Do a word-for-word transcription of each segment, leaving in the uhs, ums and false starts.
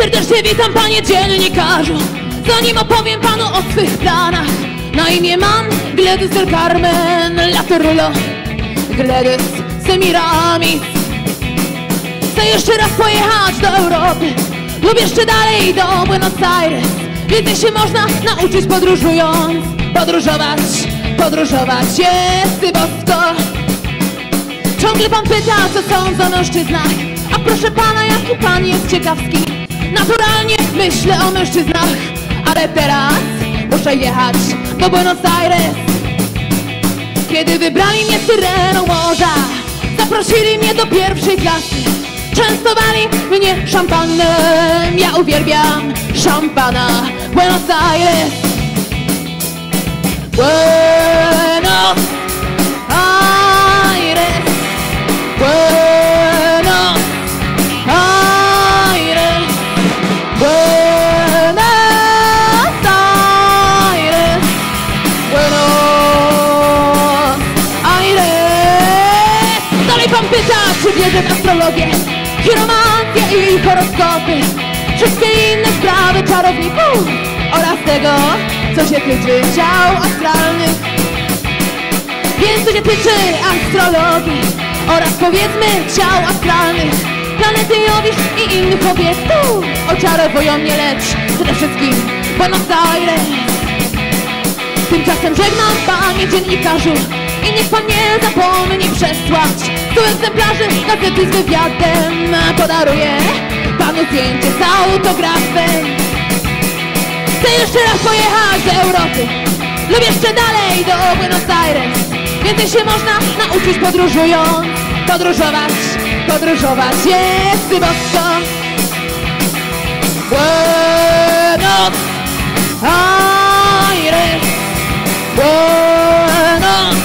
Serdecznie witam, panie dziennikarzu. Zanim opowiem panu o swych planach, na imię mam Gledys del Carmen Laterlo, Gledys Semiramis. Chcę jeszcze raz pojechać do Europy lub jeszcze dalej do Buenos Aires. Więcej się można nauczyć podróżując. Podróżować, podróżować jest bosko. Ciągle pan pyta, co sądzę o mężczyznach. A proszę pana, jaki pan jest ciekawski. Naturalnie myślę o mężczyznach, ale teraz muszę jechać do Buenos Aires. Kiedy wybrali mnie syreną morza, zaprosili mnie do pierwszej klasy. Częstowali mnie szampanem, ja uwielbiam szampana. Buenos Aires, Buenos Aires, Buenos Aires, Buenos Aires, Buenos Aires. Dalej pan pyta, czy wierzę w astrologię, chiromantię i horoskopy, wszystkie inne sprawy czarowników oraz tego, co się tyczy ciał astralnych. Więc co się tyczy astrologii oraz powiedzmy ciał astralnych, planety Jowisz i innych obiektów oczarowują mnie, lecz przede wszystkim Buenos Aires. Tymczasem żegnam, panie dziennikarzu, i niech pan nie zapomni przesłać stu egzemplarzy gazety z wywiadem. Podaruję panu zdjęcie z autografem. Chcę jeszcze raz pojechać do Europy lub jeszcze dalej do Buenos Aires. Więcej się można nauczyć podróżując. Podróżować, podróżować jest bosko. Buenos Aires, Buenos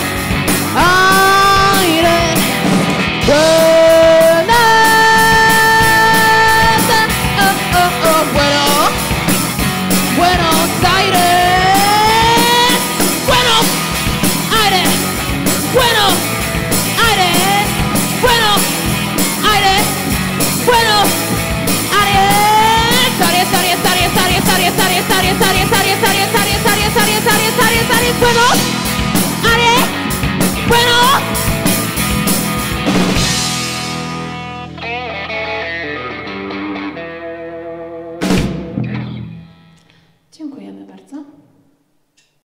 Aires, Buenos, oh, oh, oh, Buenos, Buenos Aires, Buenos Aires, Buenos Aires, Buenos Aires, Buenos Aires, Aries, Aries, Aries, Aries, Aries, Aries, Aries, Aries, Aries, Aries, Aries, Aries, Aries, Aries, Aries, Aries, Buenos Aries, Buenos. Dziękujemy bardzo.